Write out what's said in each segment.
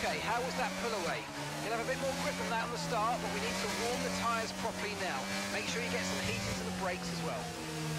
Okay, how was that pull away? You'll have a bit more grip than that on the start, but we need to warm the tyres properly now. Make sure you get some heat into the brakes as well.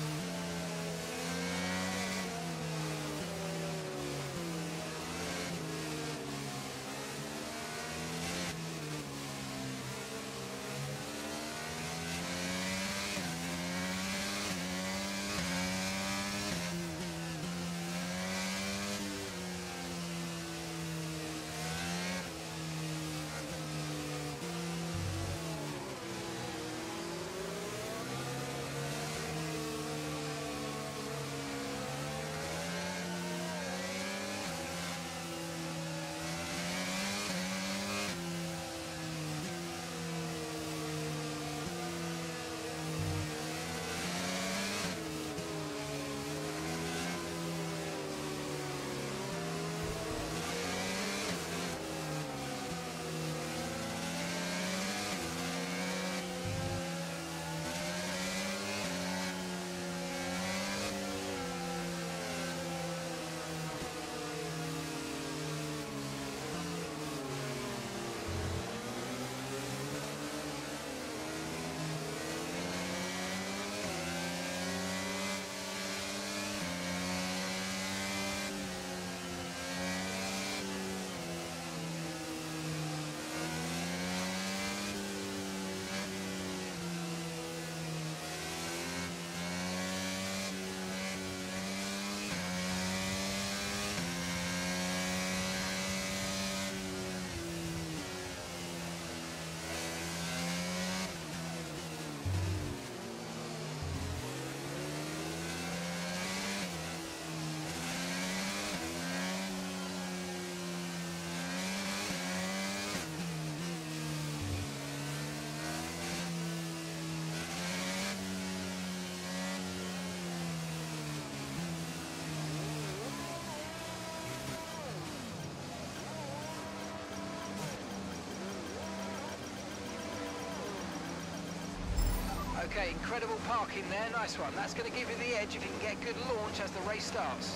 Okay, incredible parking there, nice one. That's going to give you the edge if you can get good launch as the race starts.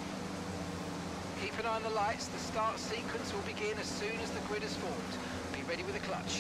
Keep an eye on the lights, the start sequence will begin as soon as the grid is formed. Be ready with the clutch.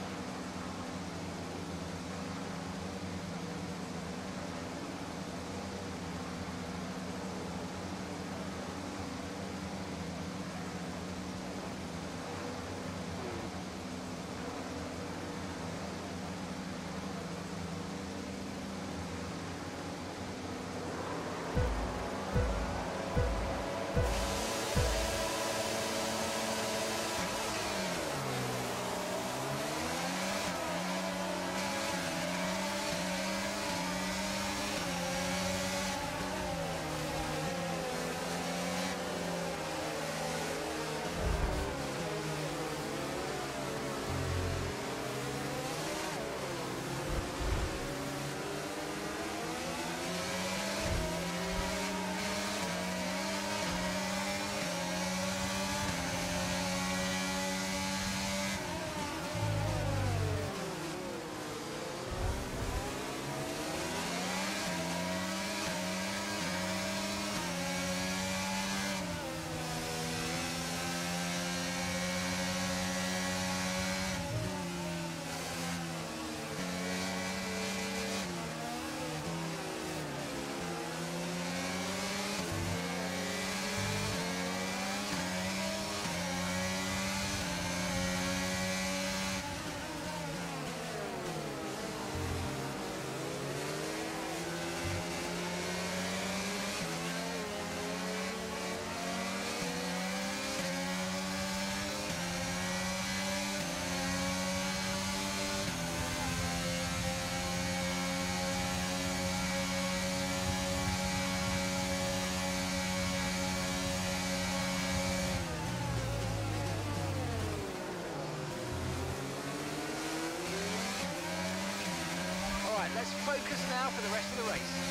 Let's focus now for the rest of the race.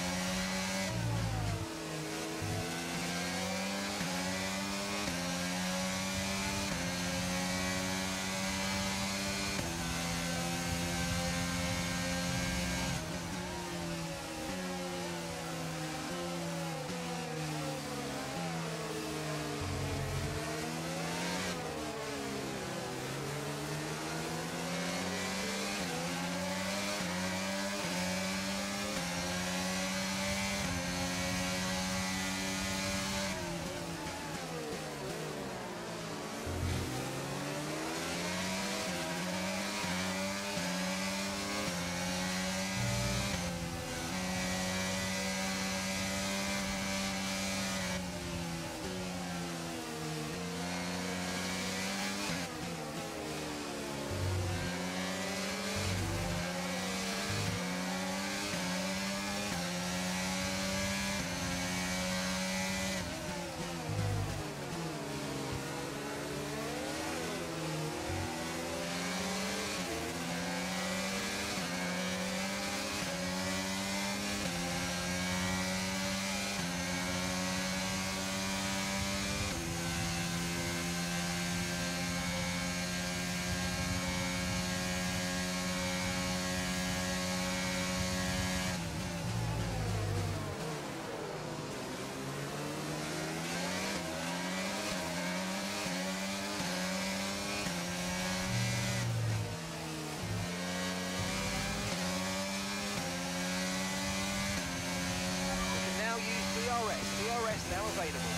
available.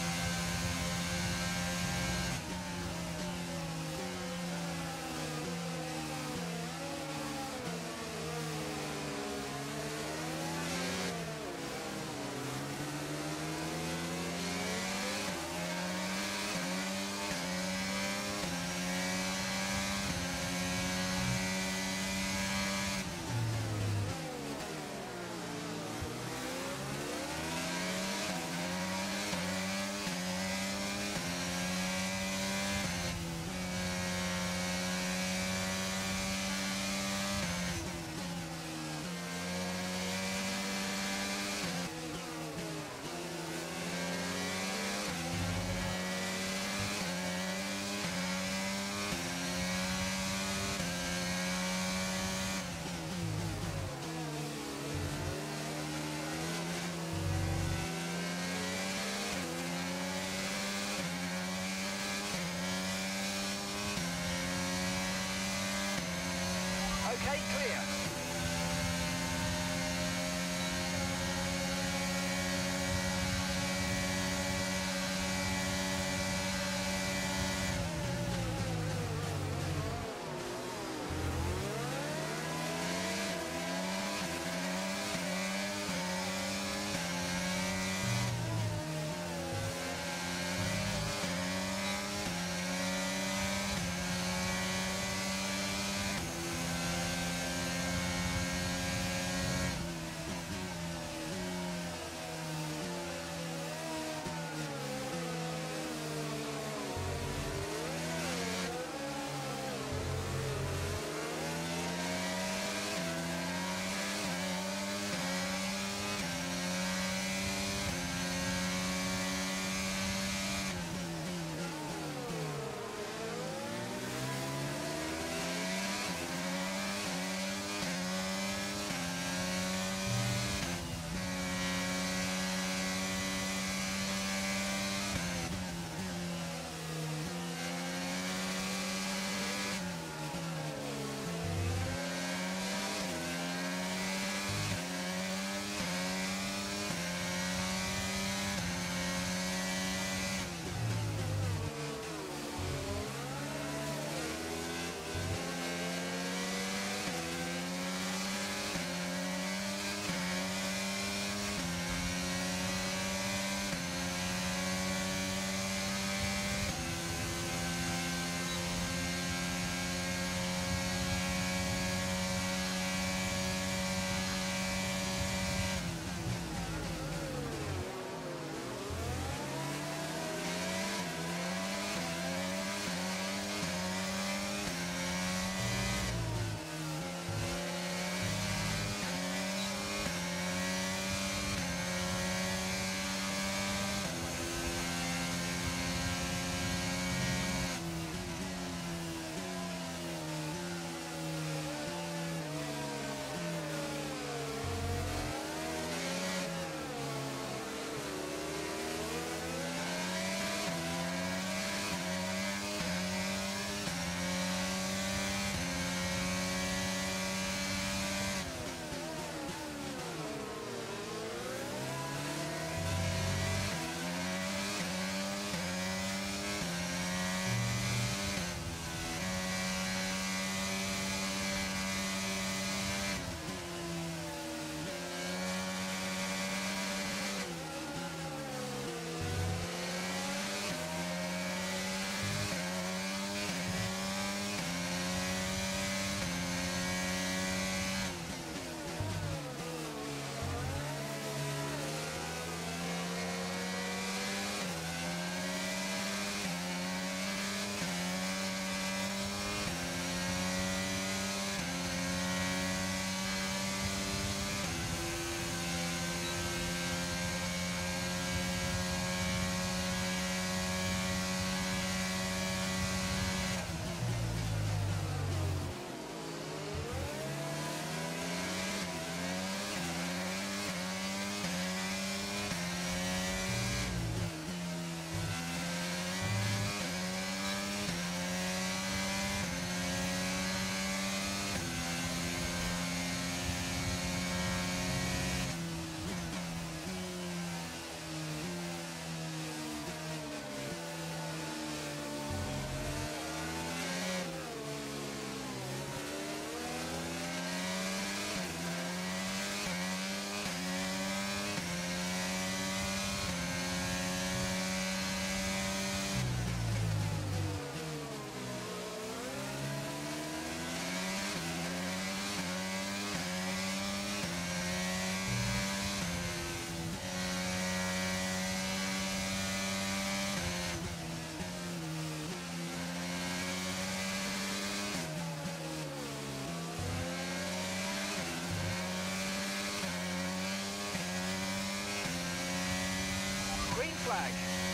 flag.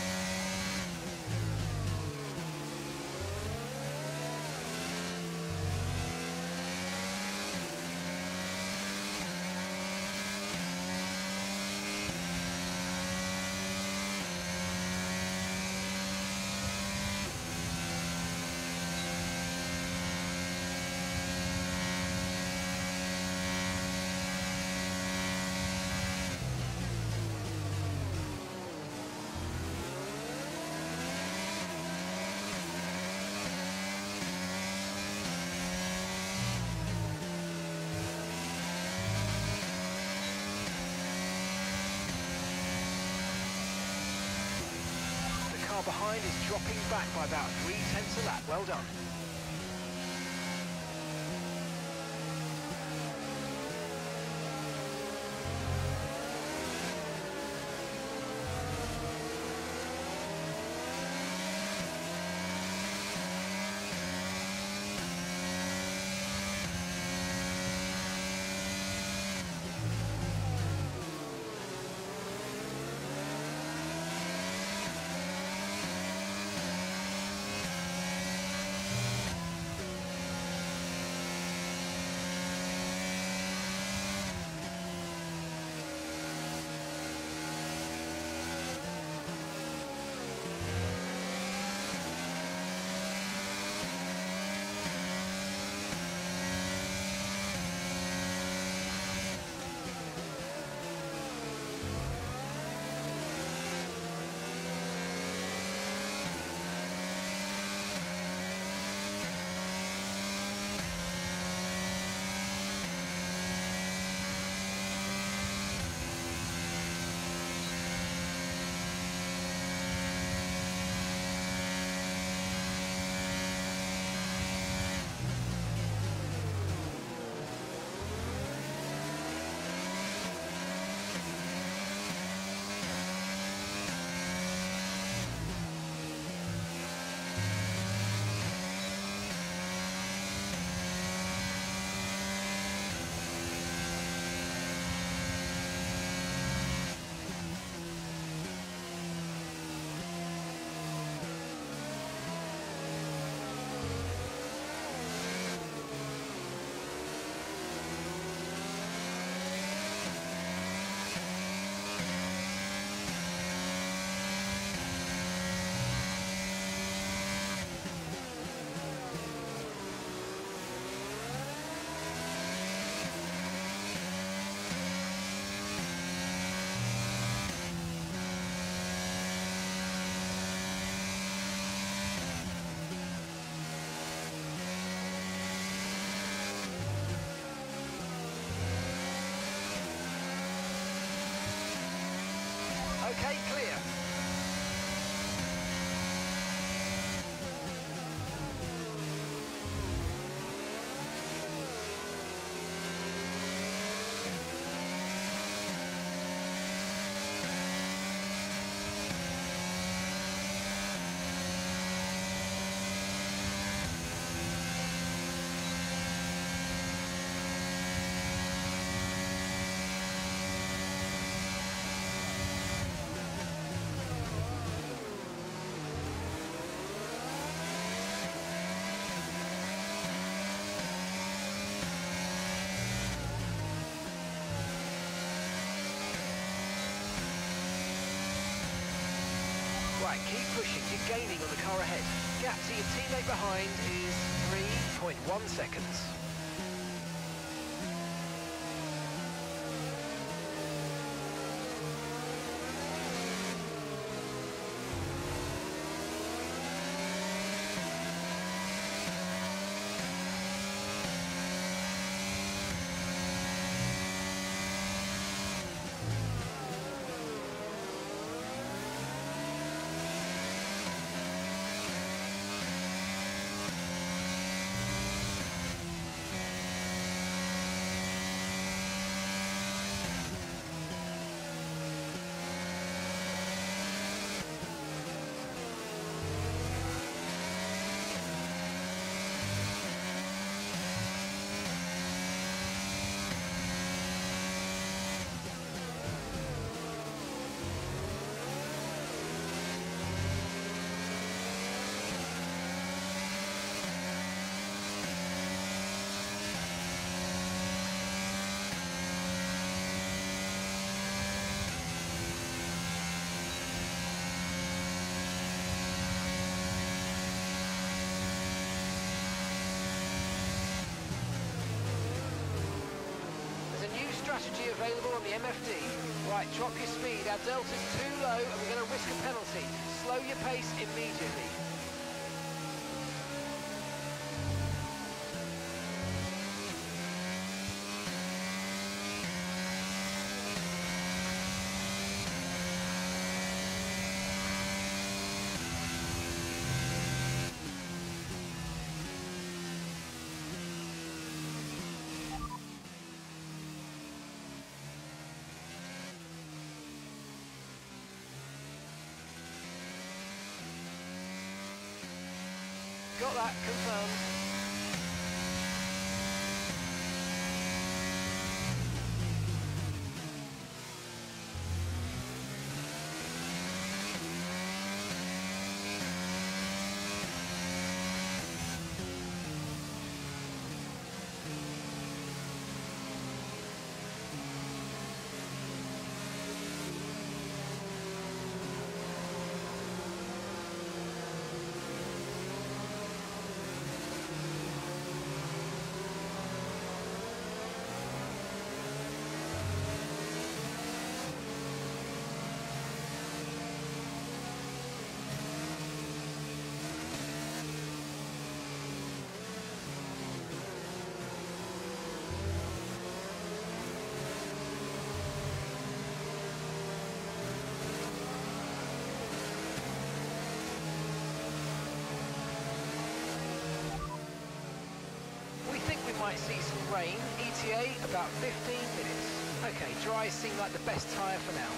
The car behind is dropping back by about 0.3 a lap. Well done. Okay, clear. Right, keep pushing, you're gaining on the car ahead. Gap to your teammate behind is 3.1 seconds. strategy available on the MFD. Right, drop your speed. Our delta's too low and we're going to risk a penalty. Slow your pace immediately. Got that, confirmed. Might see some rain, ETA about 15 minutes. Okay, dry seem like the best tyre for now.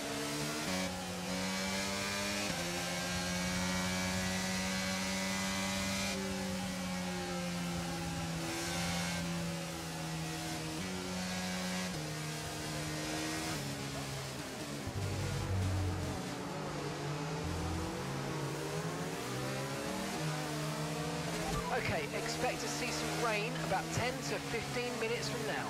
Okay, expect to see some rain about 10 to 15 minutes from now.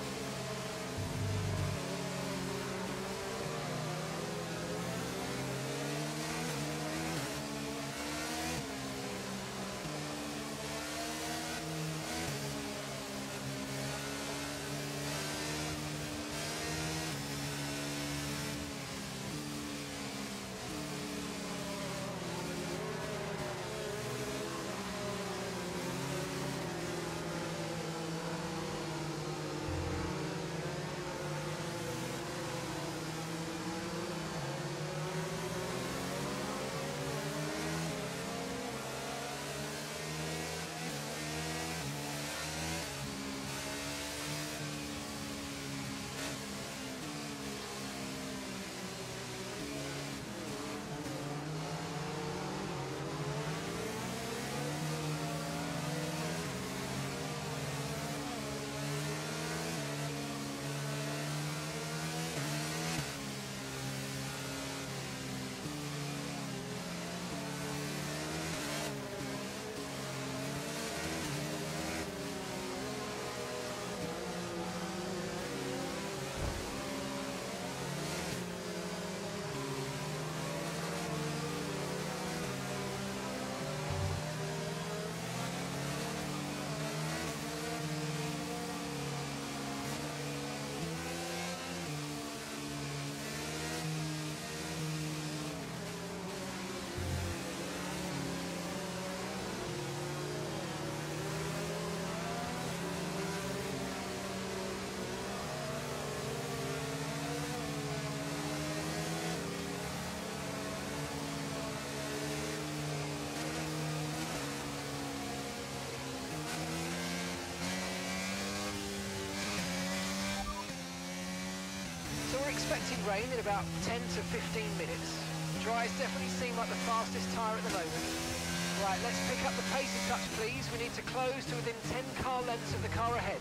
So we're expecting rain in about 10 to 15 minutes. Dries definitely seem like the fastest tyre at the moment. Right, let's pick up the pace a touch, please. We need to close to within 10 car lengths of the car ahead.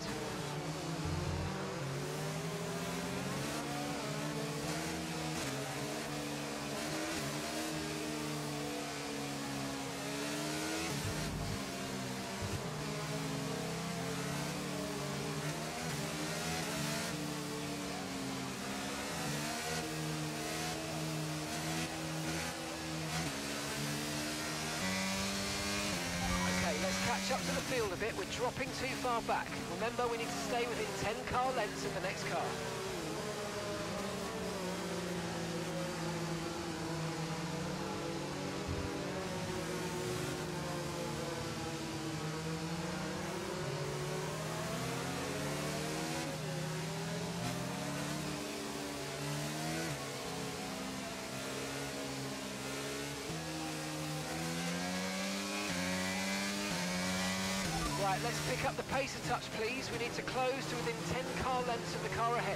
Catch up to the field a bit, we're dropping too far back. Remember, we need to stay within 10 car lengths of the next car. Right, let's pick up the pace a touch, please. We need to close to within 10 car lengths of the car ahead.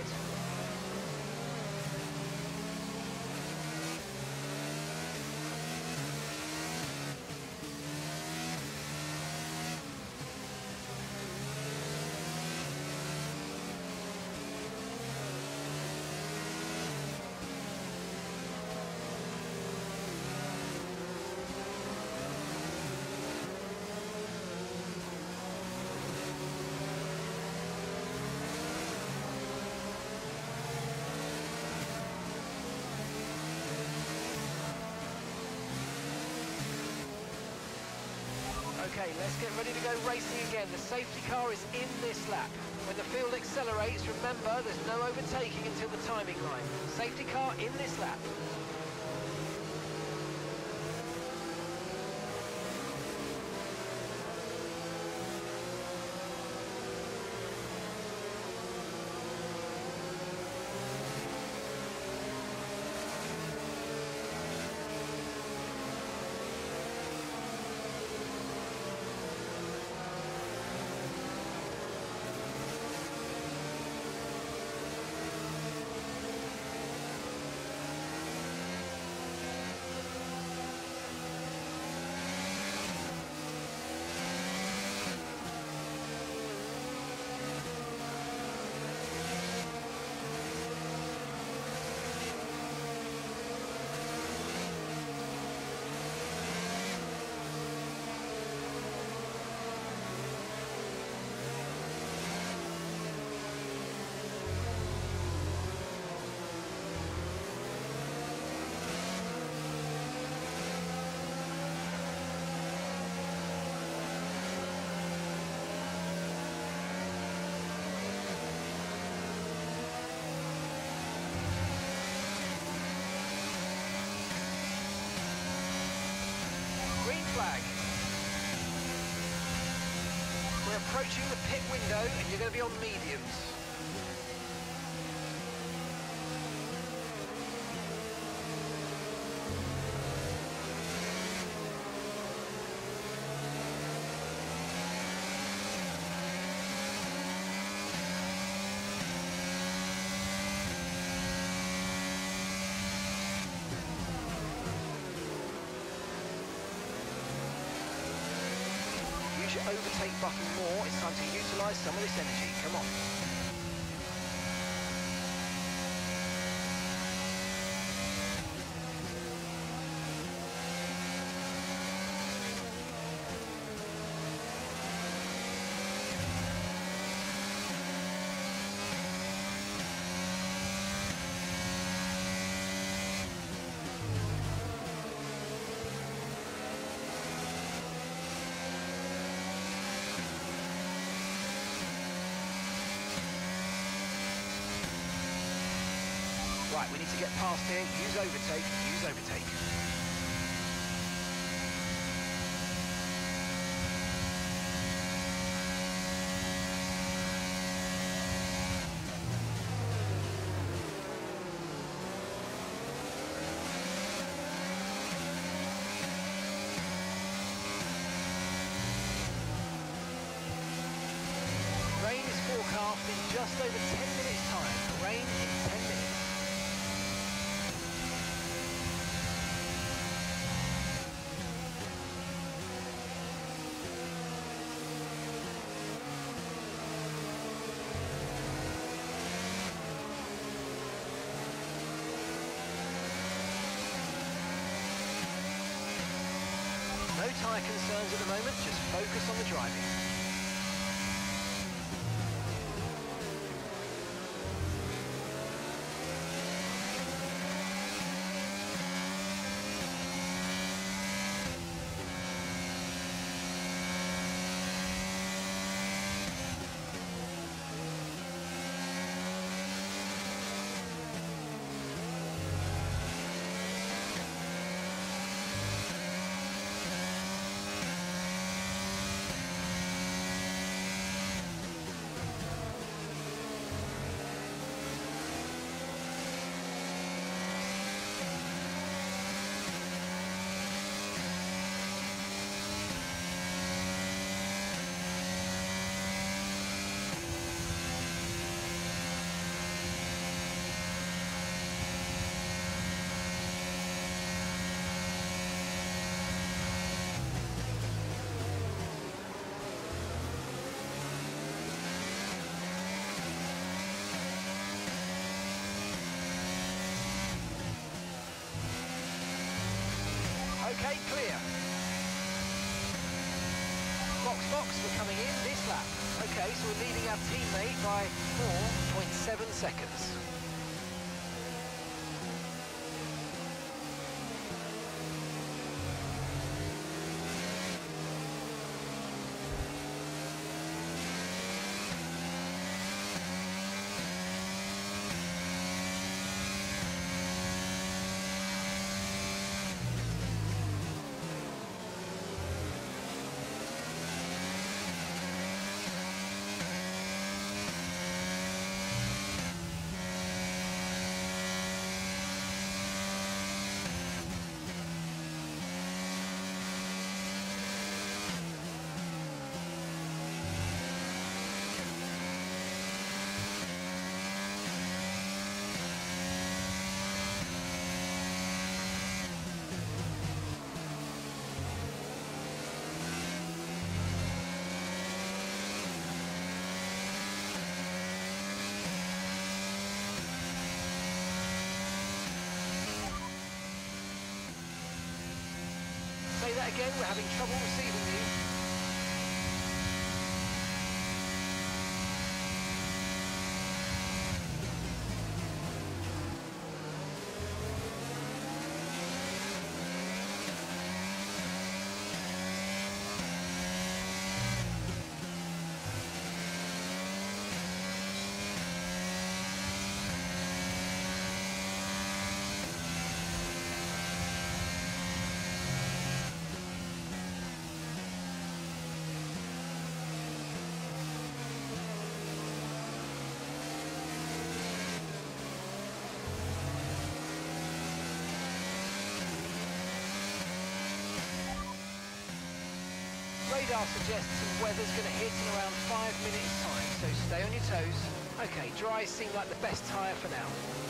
Okay, let's get ready to go racing again. The safety car is in this lap. When the field accelerates, remember there's no overtaking until the timing line. Safety car in this lap. Flag. We're approaching the pit window and you're going to be on mediums. Overtake button more. It's time to utilise some of this energy. Come on. Right, we need to get past here. Use overtake. Use overtake. Rain is forecast in just over 10 minutes' time. Rain in 10 minutes. No tyre concerns at the moment, just focus on the driving. Stay clear. Fox, we're coming in this lap. Okay, so we're leading our teammate by 4.7 seconds. Say that again, we're having trouble receiving you. Radar suggests some weather's going to hit in around 5 minutes time, so stay on your toes. Okay, dries seem like the best tyre for now.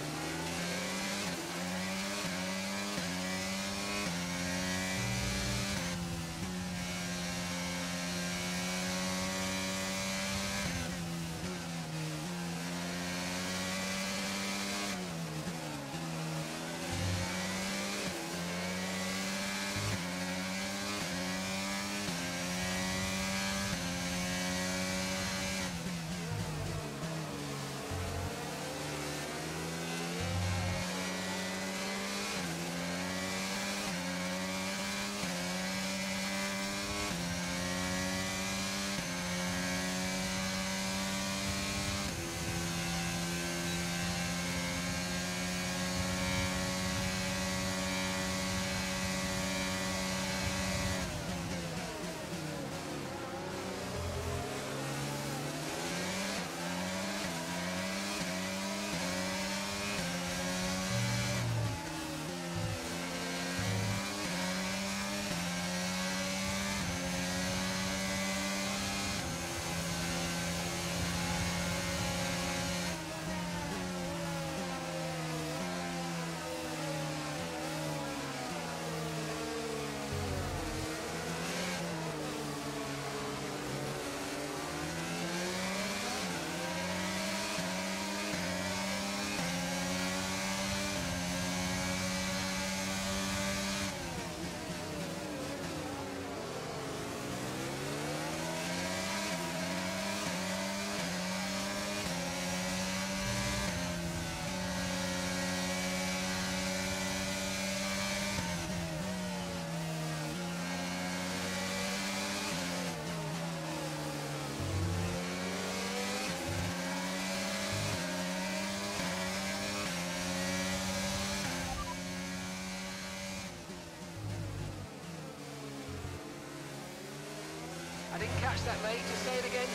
I didn't catch that, mate. Just say it again.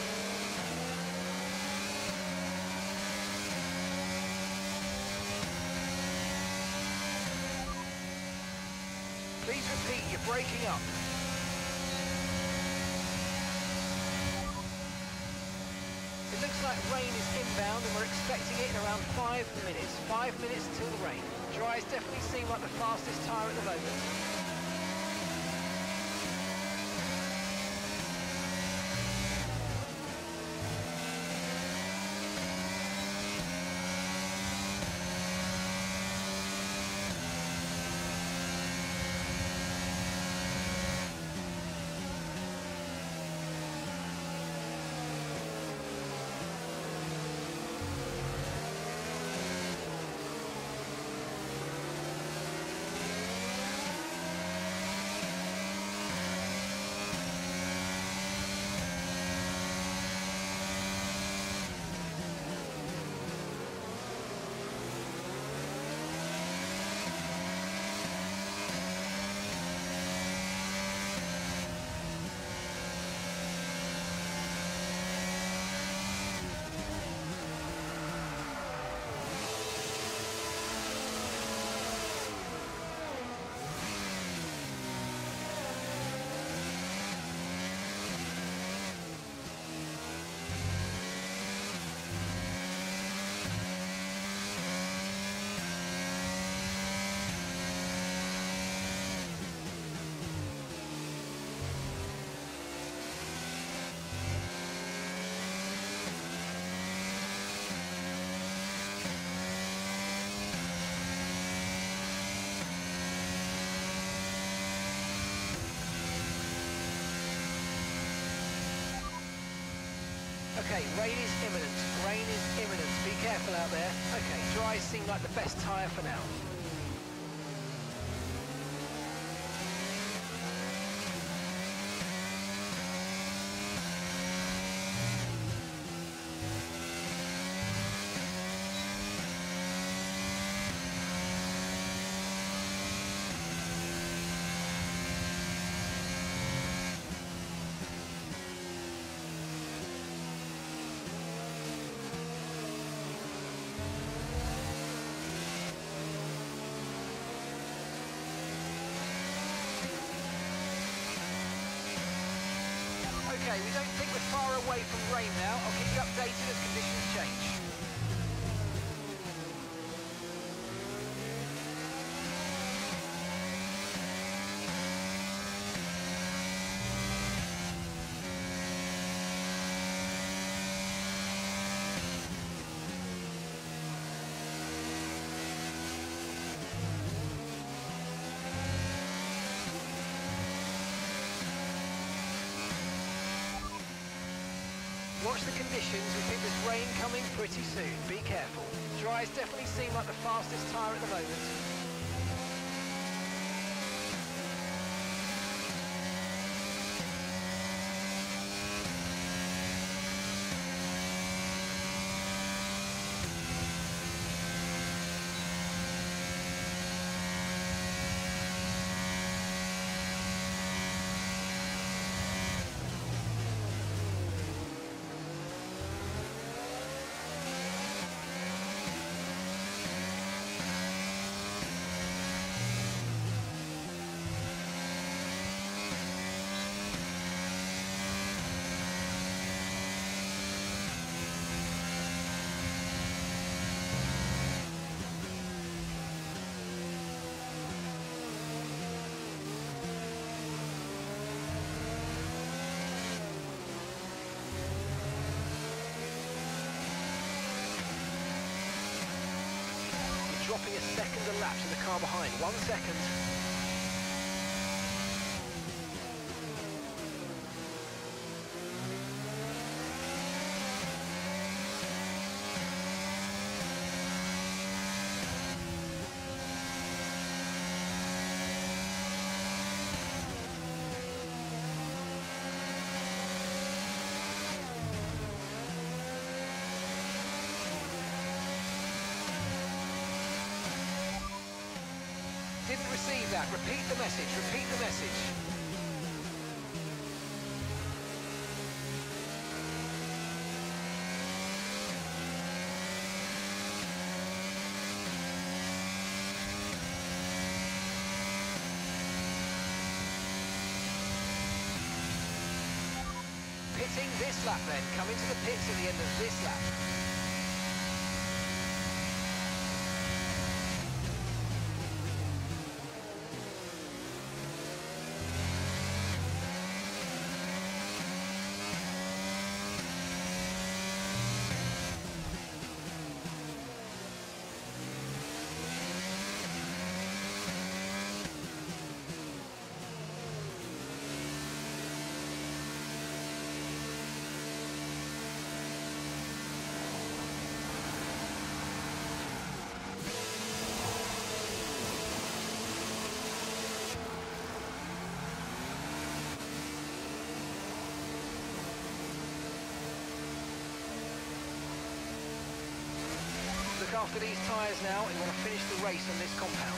Please repeat, you're breaking up. It looks like rain is inbound and we're expecting it in around 5 minutes. 5 minutes until the rain. Dries definitely seem like the fastest tyre at the moment. Okay, rain is imminent. Rain is imminent. Be careful out there. Okay, dries seem like the best tyre for now. Okay, we don't think we're far away from rain now. I'll keep you updated as conditions change. Watch the conditions, we think there's rain coming pretty soon. Be careful. Dries definitely seem like the fastest tyre at the moment. Dropping a second a lap to the car behind. 1 second. Didn't receive that. Repeat the message. Repeat the message. Pitting this lap then. Come into the pits at the end of this lap. Look after these tyres now and you want to finish the race on this compound.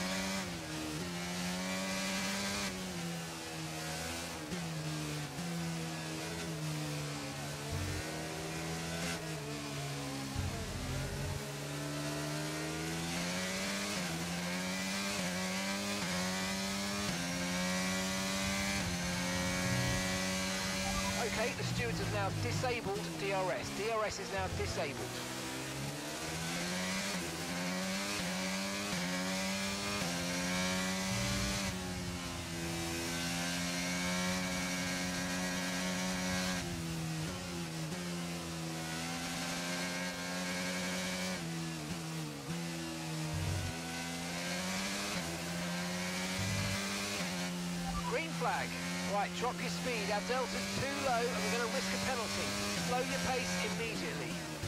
Okay, the stewards have now disabled DRS. DRS is now disabled. Green flag. Right, drop your speed. Our delta's too low and we're going to risk a penalty. slow your pace immediately.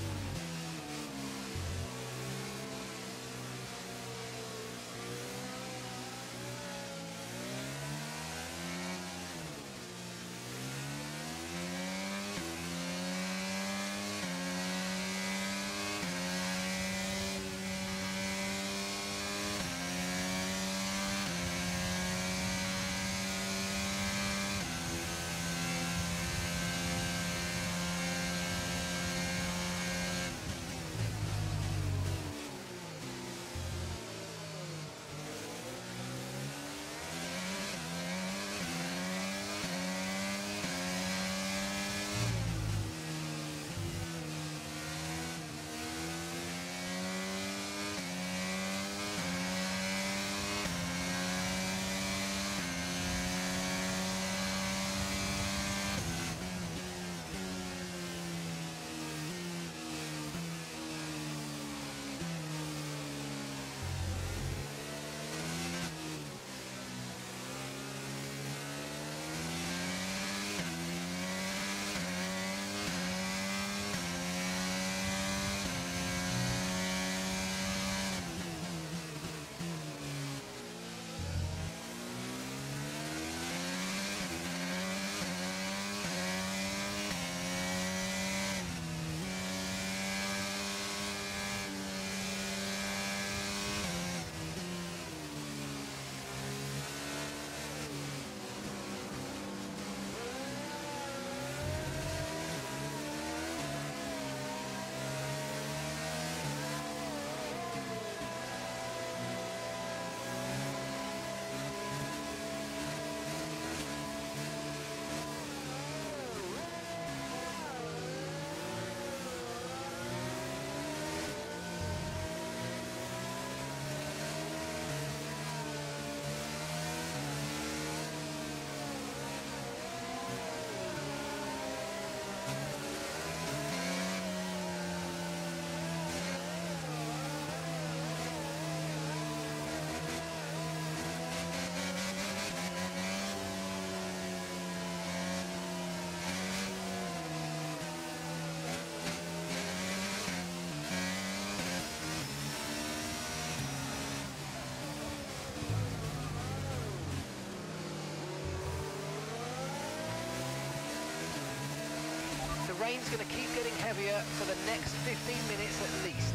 The rain's going to keep getting heavier for the next 15 minutes at least.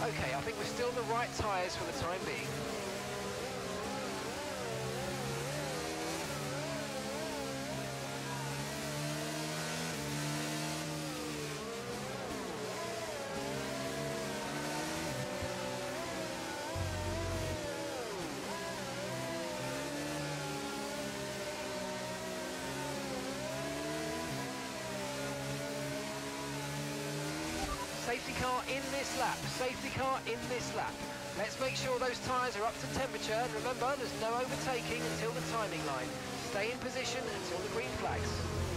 Okay, I think we're still the right tyres for the time being. Safety car in this lap, safety car in this lap. Let's make sure those tyres are up to temperature, and remember, there's no overtaking until the timing line. Stay in position until the green flags.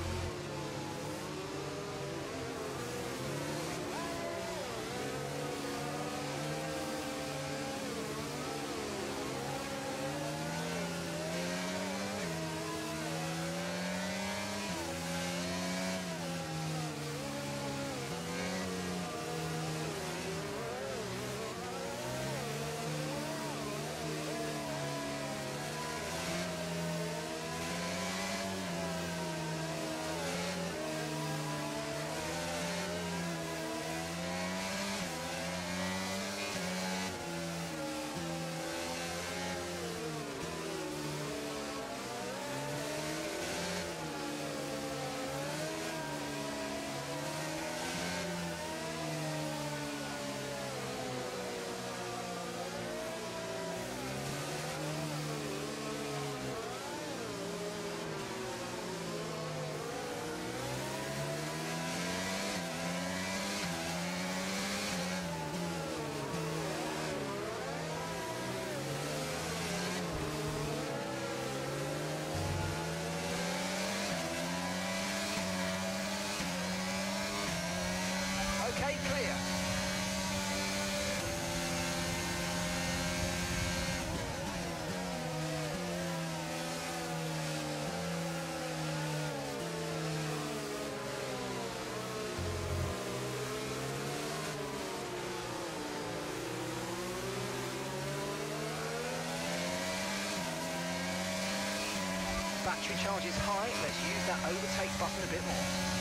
Okay, clear. Battery charge is high. Let's use that overtake button a bit more.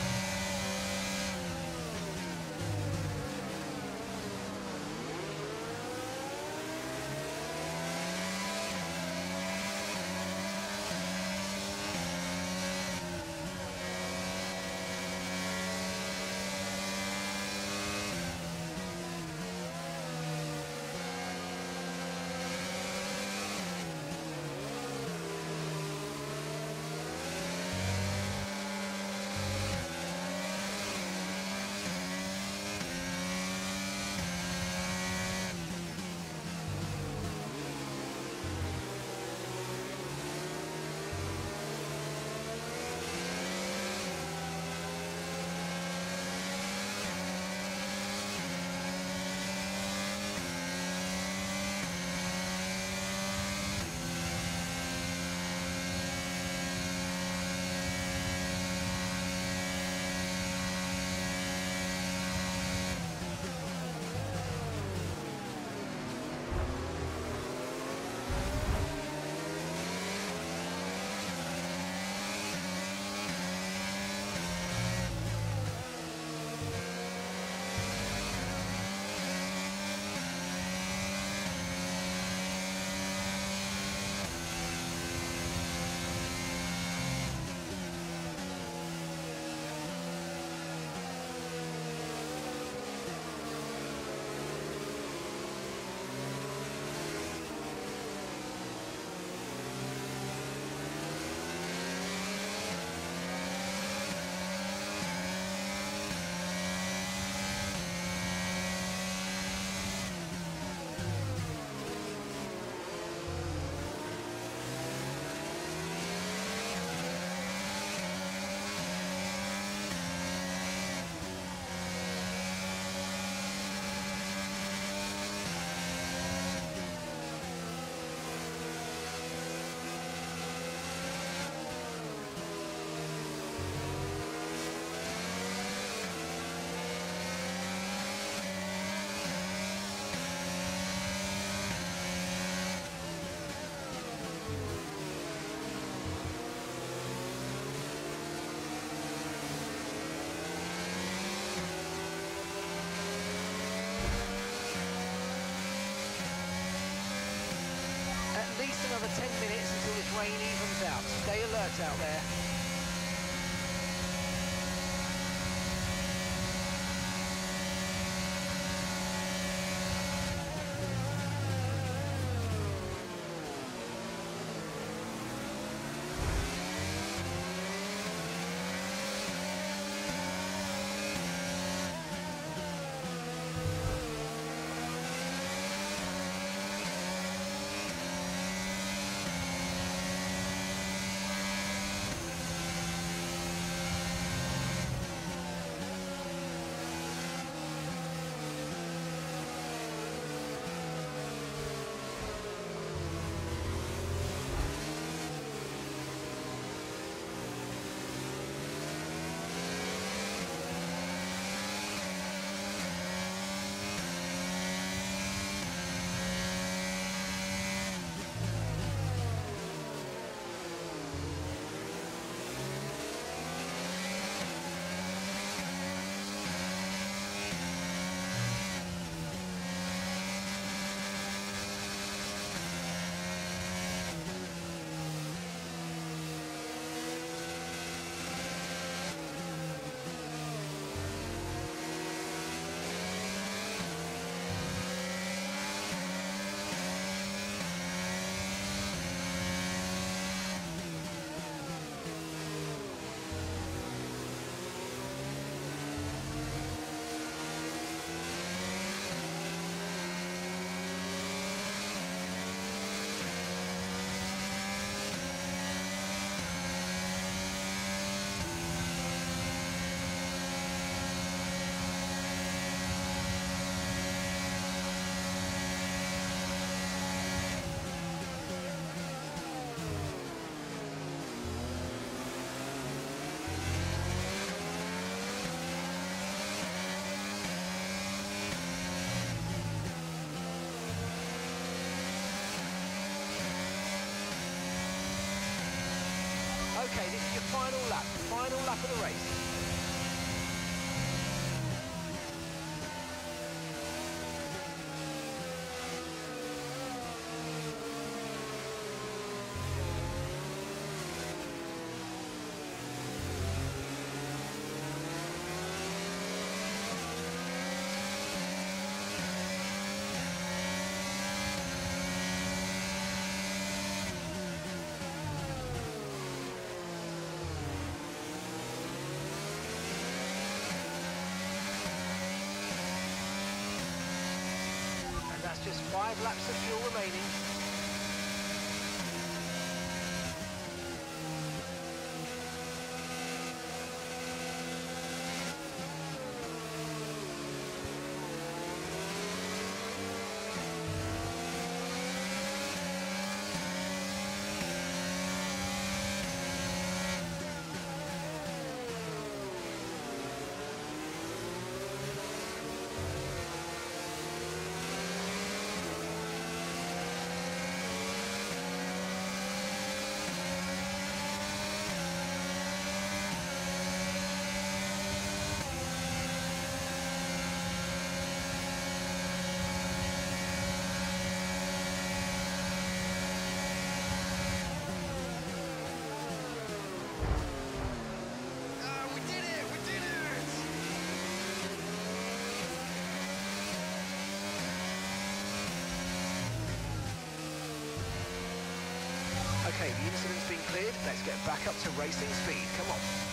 another 10 minutes until this rain evens out. Stay alert out there. Okay, this is your final lap of the race. Just 5 laps of fuel remaining. Okay, the incident's been cleared. Let's get back up to racing speed. Come on.